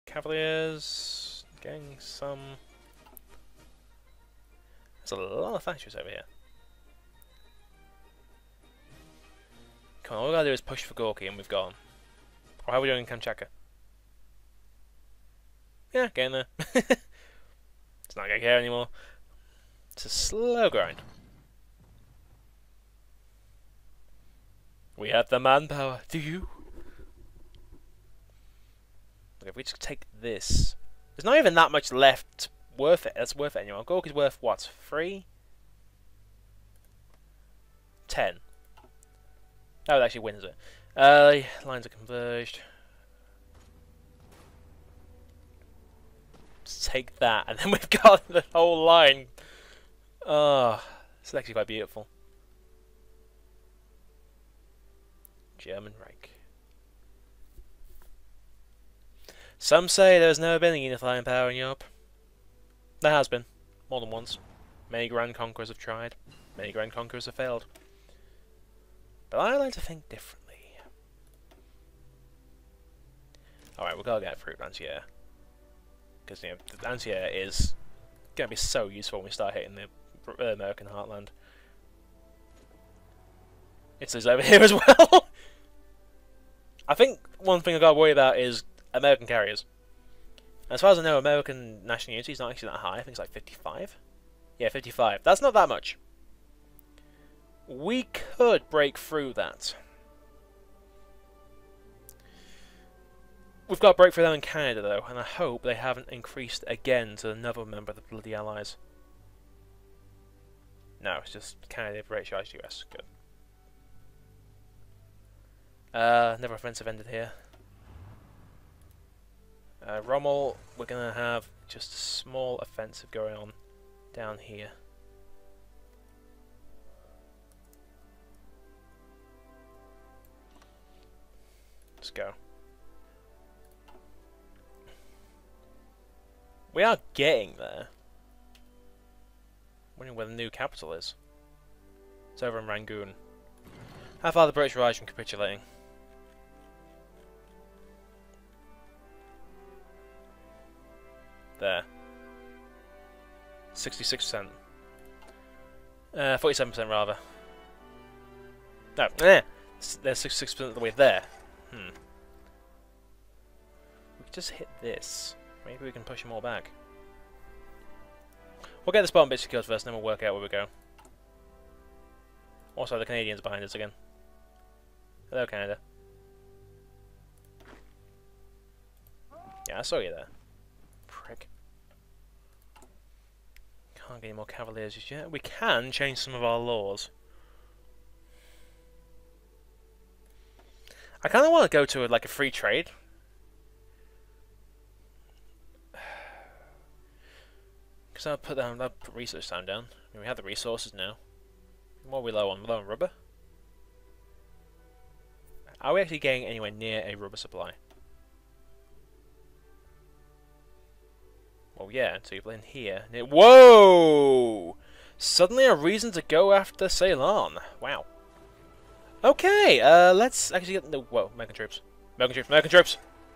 Cavaliers getting some. There's a lot of factories over here. Come on, all we gotta do is push for Gorky and we've got him. Or how are we doing in Kamchatka? Yeah, getting there. It's not gonna care anymore. It's a slow grind. We have the manpower. Do you? Look, if we just take this, there's not even that much left worth it. That's worth it anymore. Gorky's worth what? 3? 10. That actually wins it. Lines are converged. Let's take that, and then we've got the whole line. Oh, it's actually quite beautiful. German Reich. Some say there's never been a unifying power in Europe. There has been, more than once. Many grand conquerors have tried. Many grand conquerors have failed. But I like to think differently. Alright, we've got to get fruit Lancier. Because, you know, the Lancier is going to be so useful when we start hitting the American heartland. Italy's over here as well! I think one thing I've got to worry about is American carriers. As far as I know, American national unity is not actually that high. I think it's like 55. Yeah, 55. That's not that much. We could break through that. We've got to break through them in Canada, though, and I hope they haven't increased again to another member of the bloody Allies. No, it's just Canada, British, US. Good. Never offensive ended here. Rommel, we're going to have just a small offensive going on down here. Let's go. We are getting there. Wondering where the new capital is. It's over in Rangoon. How far the British Reich from capitulating? There. 66%. 47% rather. No, they're 66% of the way there. We could just hit this. Maybe we can push them all back. We'll get this bottom bit secured first, and then we'll work out where we go. Also, the Canadians are behind us again. Hello, Canada. Yeah, I saw you there. Prick. Can't get any more cavaliers just yet. We can change some of our laws. I kind of want to go to like a free trade. Because I'll put research time down. I mean, we have the resources now. What are we low on? Low on rubber? Are we actually getting anywhere near a rubber supply? Well, yeah, until you in here. Whoa! Suddenly a reason to go after Ceylon. Wow. Okay, let's actually get... No, whoa, American troops. American troops, American troops!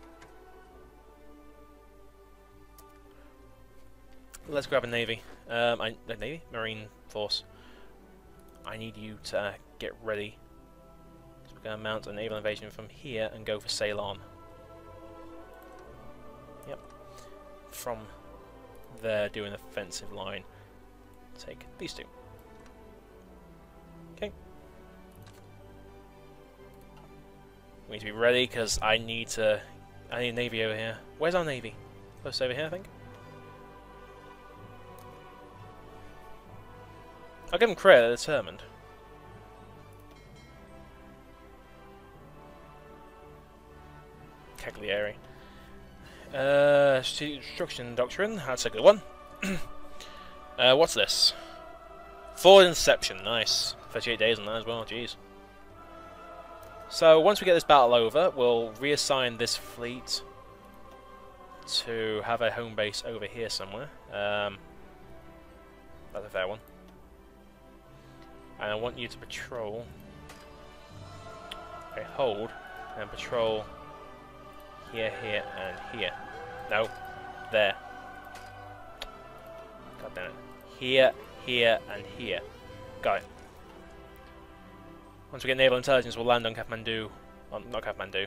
Let's grab a navy. A navy? Marine force. I need you to get ready. So we're going to mount a naval invasion from here and go for Ceylon. Yep. From there, do an offensive line. Take these two. Okay. We need to be ready because I need a navy over here. Where's our navy? Close over here, I think. I'll give them credit, they're determined. Cagliari. Strategic Destruction Doctrine, that's a good one. What's this? Forward Inception, nice. 38 days on that as well, jeez. So, once we get this battle over, we'll reassign this fleet to have a home base over here somewhere. That's a fair one. And I want you to patrol. Okay, hold and patrol here, here, and here. No. There. God damn it. Here, here, and here. Got it. Once we get naval intelligence, we'll land on Kathmandu. Well, not Kathmandu.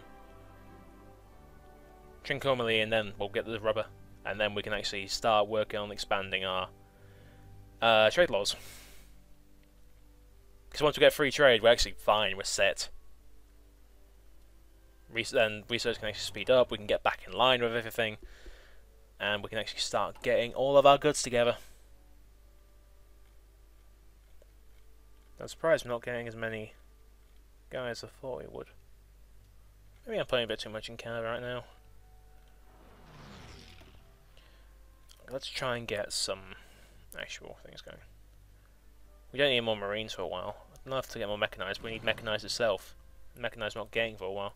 Trincomalee, and then we'll get the rubber. And then we can actually start working on expanding our trade laws. Because once we get free trade, we're actually fine, we're set. Then research can actually speed up, we can get back in line with everything. And we can actually start getting all of our goods together. I'm surprised we're not getting as many guys as I thought we would. Maybe I'm playing a bit too much in Canada right now. Let's try and get some actual things going. We don't need more Marines for a while. I'd love to get more mechanized, but we need mechanized itself. Mechanized we're not getting for a while.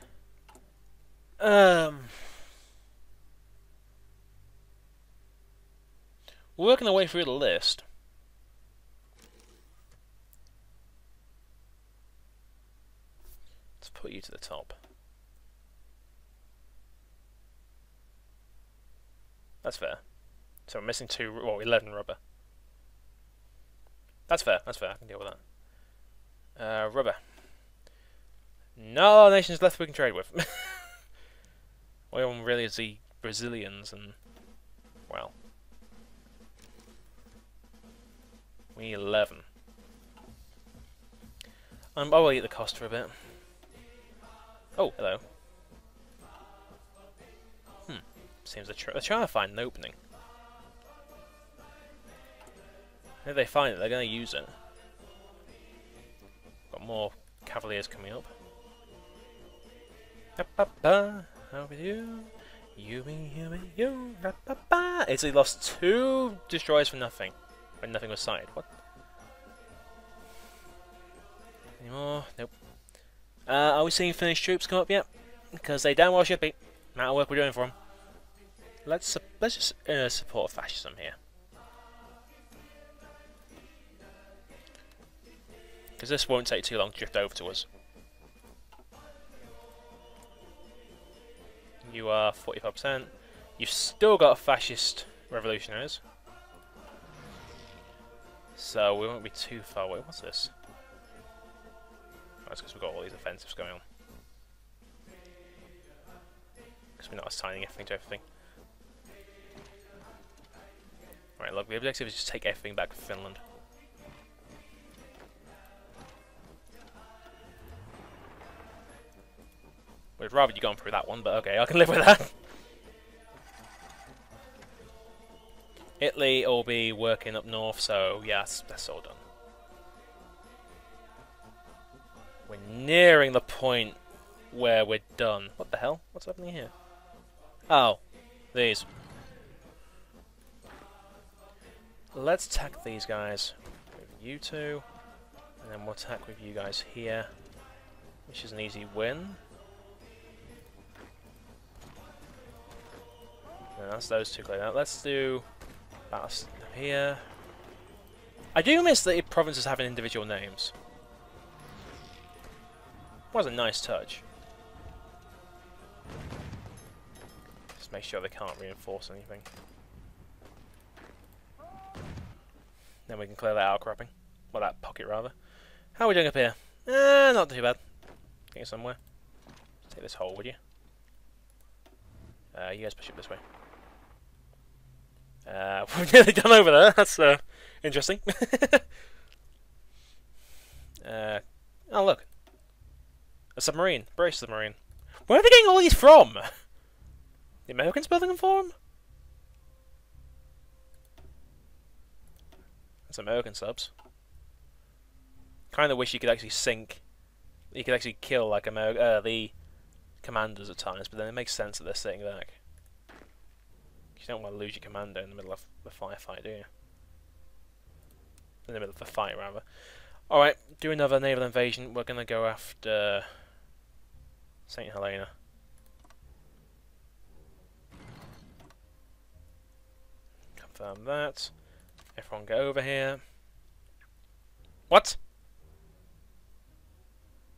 We're working our way through the list. Let's put you to the top. That's fair. So we're missing 11 rubber. That's fair, I can deal with that. Rubber. No nations left we can trade with. All one really is the Brazilians and, well. We need 11. I'll eat the cost for a bit. Oh, hello. Seems they're trying to find an opening. If they find it, they're going to use it. Got more cavaliers coming up. How with you? You, me, you. Italy lost 2 destroyers for nothing. When nothing was signed. What? Any more? Nope. Are we seeing Finnish troops come up yet? Because they damn well should be. Amount of work we're doing for them. Let's just support fascism here. Because this won't take too long to drift over to us. You are 45%. You've still got fascist revolutionaries. So we won't be too far away. What's this? Oh, that's because we've got all these offensives going on. Because we're not assigning everything to everything. Right, look, the objective is just take everything back to Finland. Would rather you gone through that one, but okay, I can live with that. Italy will be working up north, so yeah, that's all done. We're nearing the point where we're done. What the hell? What's happening here? Oh, these. Let's attack these guys with you two, and then we'll attack with you guys here, which is an easy win. And that's those two cleared out. Let's do that here. I do miss that provinces having individual names. Was a nice touch. Just make sure they can't reinforce anything. Then we can clear that outcropping. Well, that pocket rather. How are we doing up here? Not too bad. Getting somewhere. Let's take this hole, would you? You guys push it this way. We've nearly done over there. That's interesting. Oh look, a submarine, British submarine. Where are they getting all these from? The Americans building them for them? That's American subs. Kind of wish you could actually sink. You could actually kill like the commanders at times, but then it makes sense that they're sitting back. You don't want to lose your commander in the middle of the firefight, do you? In the middle of the fight, rather. Alright, do another naval invasion. We're going to go after St. Helena. Confirm that. Everyone go over here. What?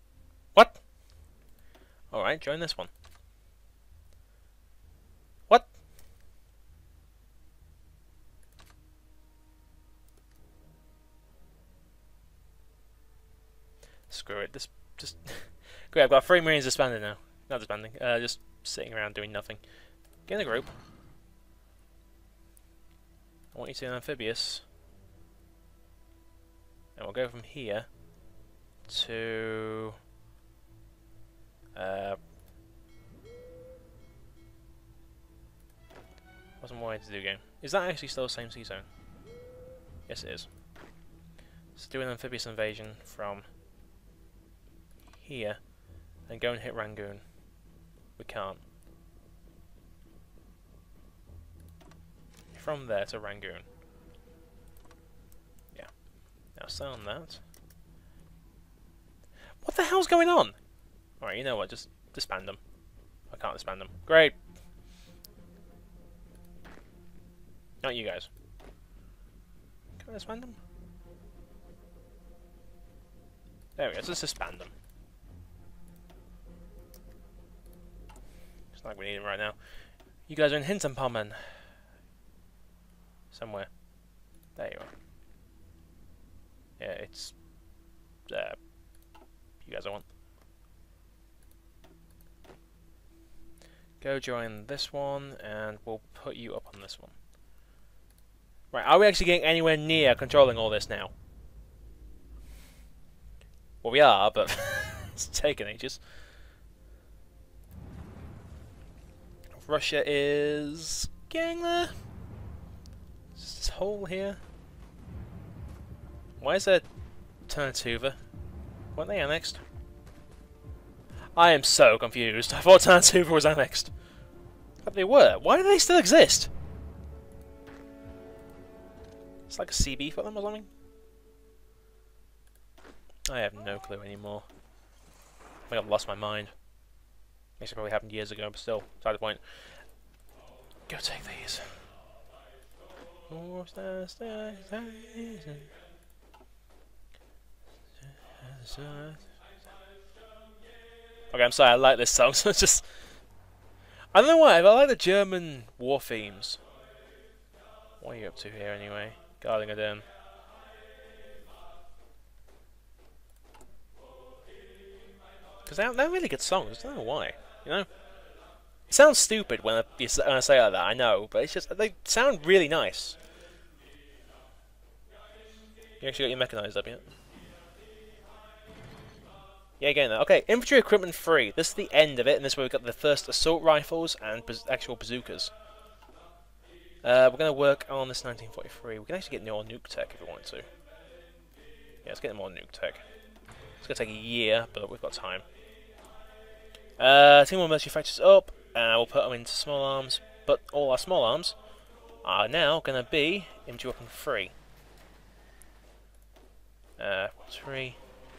What? Alright, join this one. What? screw it. Just great. I've got 3 Marines disbanded now. Not disbanding. Just sitting around doing nothing. Get in the group. I want you to do an amphibious, and we'll go from here to what's my way to do game? Is that actually still the same sea zone? Yes, it is. Let's do an amphibious invasion from here, and go and hit Rangoon. We can't. From there to Rangoon. Yeah. Now sound that. What the hell's going on? Alright, you know what? Just disband them. I can't disband them. Great. Not you guys. Can I disband them? There we go. Let's disband them. It's not like we need them right now. You guys are in Hinterpommern. Somewhere. There you are. Yeah, it's you guys I want. Go join this one, and we'll put you up on this one. Right, are we actually getting anywhere near controlling all this now? Well, we are, but it's taken ages. Russia is getting there. This hole here. Why is there Ternatuva? Weren't they annexed? I am so confused. I thought Ternatuva was annexed. But they were. Why do they still exist? It's like a CB for them or something? I have no clue anymore. I think I've lost my mind. Actually, probably happened years ago, but still, beside the point. Go take these. Okay, I'm sorry, I like this song, so it's just... I don't know why, but I like the German war themes. What are you up to here, anyway? Guarding a den. Because they're really good songs, I don't know why, you know? It sounds stupid when I say it like that, I know, but it's just, they sound really nice. You actually got your mechanized up yet? Yeah, getting that. Okay, infantry equipment 3. This is the end of it, and this is where we've got the first assault rifles and actual bazookas. We're going to work on this 1943. We can actually get more nuke tech if we want to. Yeah, let's get more nuke tech. It's going to take a year, but we've got time. Team more military factories up, and we'll put them into small arms, but all our small arms are now going to be infantry weapon 3. 3.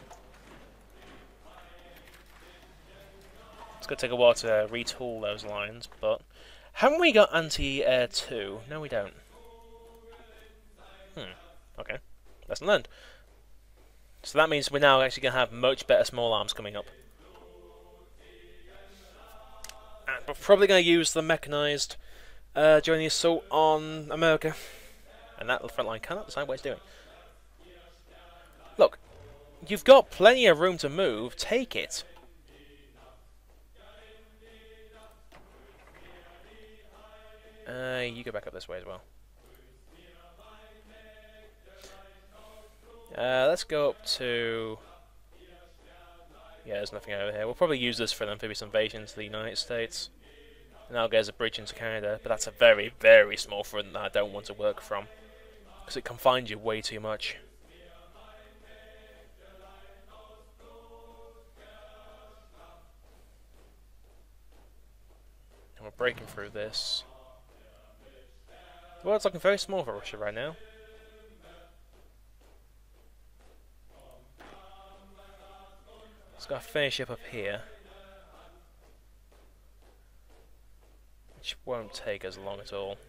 It's going to take a while to retool those lines, but... Haven't we got anti-air 2? No, we don't. Okay. Lesson learned. So that means we're now actually going to have much better small arms coming up. And we're probably going to use the mechanized during the assault on America. And that front line cannot decide what it's doing. Look, you've got plenty of room to move. Take it. You go back up this way as well. Let's go up to... Yeah, there's nothing over here. We'll probably use this for an amphibious invasion to the United States. And that'll get us a bridge into Canada, but that's a very, very small front that I don't want to work from. Because it confines you way too much. And we're breaking through this. The world's looking very small for Russia right now. Just gotta finish up here. Which won't take as long at all.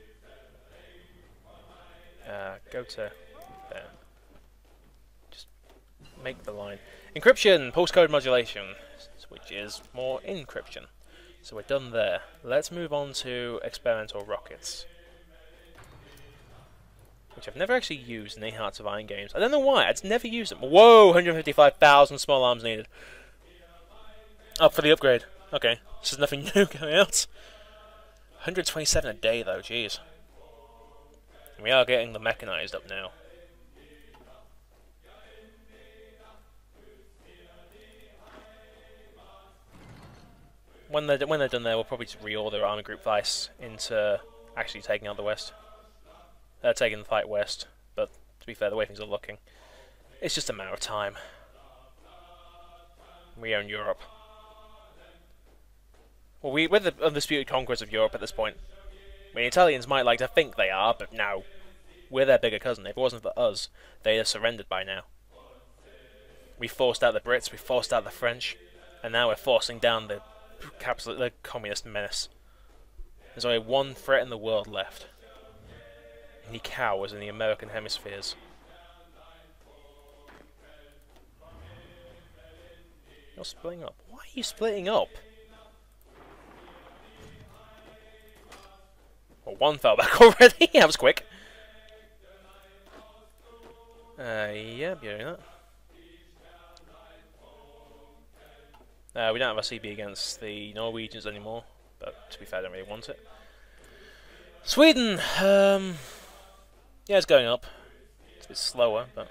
Go to there. Just make the line. Encryption! Postcode modulation. Which is more encryption. So we're done there. Let's move on to experimental rockets. which I've never actually used in any Hearts of Iron games. I don't know why, I'd never used them. Whoa, 155,000 small arms needed. Up for the upgrade. Okay, this is nothing new going out. 127 a day though, jeez. We are getting the mechanized up now. When they're done there, we'll probably just reorder Army Group Vice into actually taking out the West. Taking the fight west, but to be fair, the way things are looking, it's just a matter of time. We own Europe. Well, we're the undisputed conquerors of Europe at this point. I mean, Italians might like to think they are, but no. We're their bigger cousin. If it wasn't for us, they'd have surrendered by now. We forced out the Brits, we forced out the French, and now we're forcing down the communist menace. There's only one threat in the world left. And he cowers in the American hemispheres. You're splitting up. Why are you splitting up? Well, one fell back already. That was quick. Yeah, you're doing that. We don't have a CB against the Norwegians anymore, but to be fair, I don't really want it. Sweden, yeah, it's going up. It's a bit slower, but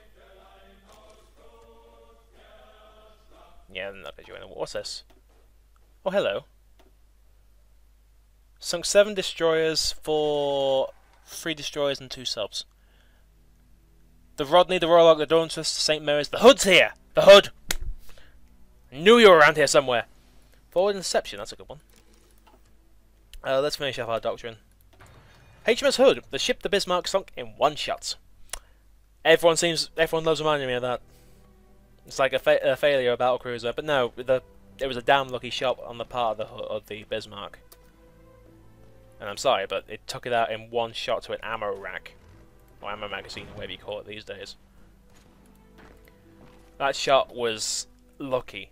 yeah, I'm not going to join the war. What's this? Oh, hello. Sunk 7 destroyers for 3 destroyers and 2 subs. The Rodney, the Royal Oak, the Dauntless, the St. Mary's. The Hood's here! The Hood! I knew you were around here somewhere. Forward Inception, that's a good one. Let's finish off our doctrine. HMS Hood, the ship the Bismarck sunk in 1 shot. Everyone loves reminding me of that. It's like a failure of battle cruiser, but no, it was a damn lucky shot on the part of the Bismarck. And I'm sorry, but it took it out in 1 shot to an ammo rack. Or ammo magazine, whatever you call it these days. That shot was lucky.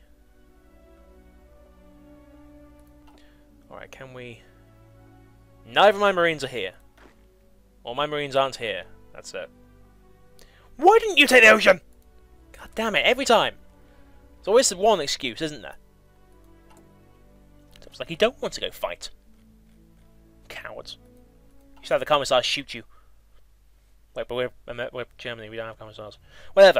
Alright, can we... Neither of my Marines are here. All my Marines aren't here. That's it. Why didn't you take the ocean? God damn it, every time. There's always one excuse, isn't there? So it's like you don't want to go fight. Cowards. You should have the commissars shoot you. Wait, but we're Germany, we don't have commissars. Whatever.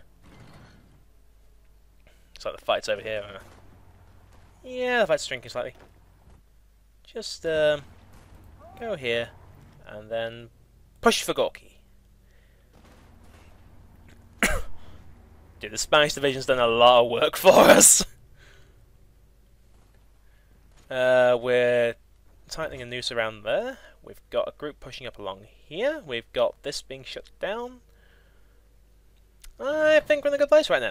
It's like the fight's over here. Yeah, the fight's shrinking slightly. Just go here, and then push for Gorky. Dude, the Spanish division's done a lot of work for us. We're tightening a noose around there. We've got a group pushing up along here. We've got this being shut down. I think we're in a good place right now.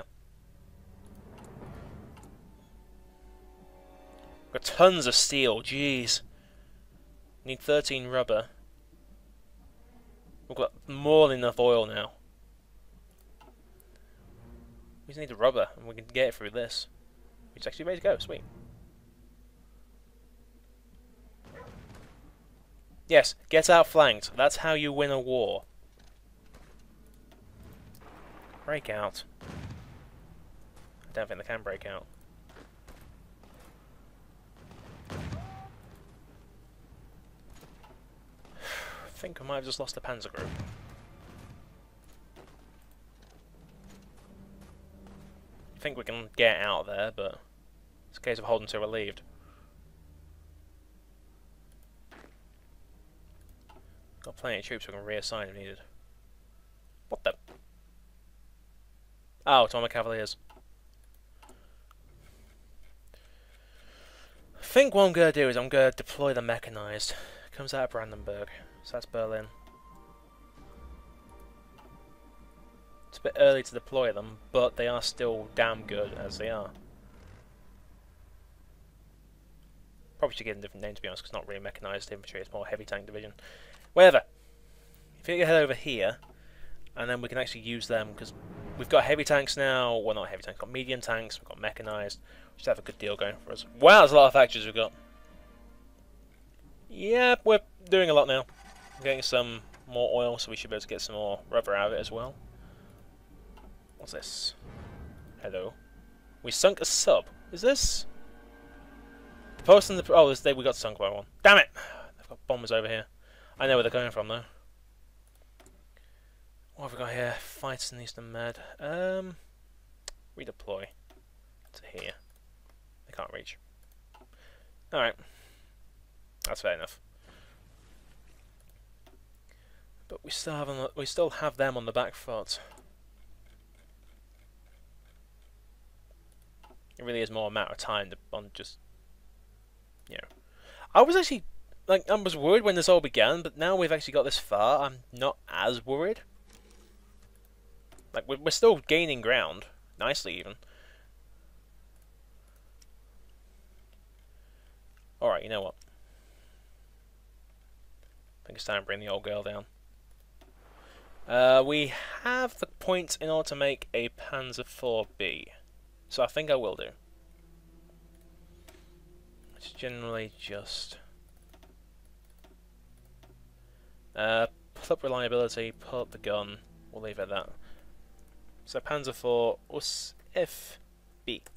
Got tons of steel, jeez. Need 13 rubber. We've got more than enough oil now. We just need the rubber, and we can get it through this. It's actually ready to go, sweet. Yes, get outflanked. That's how you win a war. Break out. I don't think they can break out. I think I might have just lost the Panzer Group. I think we can get out there, but it's a case of holding till relieved. Got plenty of troops we can reassign if needed. What the? Oh, it's on my Cavaliers. I think what I'm going to do is I'm going to deploy the mechanized. Comes out of Brandenburg, so that's Berlin. It's a bit early to deploy them, but they are still damn good as they are. Probably should give them a different name to be honest, because it's not really mechanized infantry, it's more heavy tank division. Whatever. If you head over here, and then we can actually use them, because we've got heavy tanks now. Well, not heavy tanks, we've got medium tanks, we've got mechanized. We should have a good deal going for us. Wow, there's a lot of factories we've got. Yeah, we're doing a lot now. We're getting some more oil, so we should be able to get some more rubber out of it as well. What's this? Hello. We sunk a sub. Is this? The post and the... Oh, we got sunk by one. Damn it! They've got bombers over here. I know where they're coming from, though. What have we got here? Fights in Eastern Med. Redeploy to here. They can't reach. Alright. That's fair enough. But we still have them on the back foot. It really is more a matter of time on just, you know. I was actually, like, I was worried when this all began, but now we've actually got this far, I'm not as worried. Like, we're still gaining ground, nicely even. Alright, you know what? I think it's time to bring the old girl down. We have the points in order to make a Panzer IV-B. So I think I will do. It's generally just... pull up reliability, pull up the gun. We'll leave it at that. So Panzer IV-B.